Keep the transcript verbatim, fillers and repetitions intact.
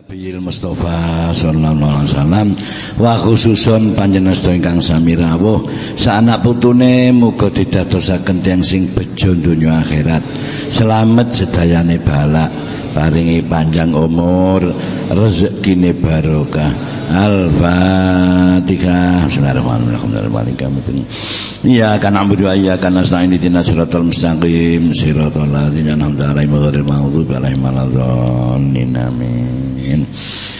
Nabiyil Mustafa sallallahu alaihi wasallam wa khususun panjenengan sedaya ingkang sami rawuh sanak putune muga didadosaken tiyang sing bejo donya akhirat selamat sedayane balak paringi panjang umur rezekine barokah. Al-Fatihah. Bismillahirrahmanirrahim. Ya kan na'budu wa iyyaka nasta'in ihdinas siratal mustaqim siratal ladzina an'amta 'alaihim ghairil maghdubi 'alaihim waladdallin. Amin.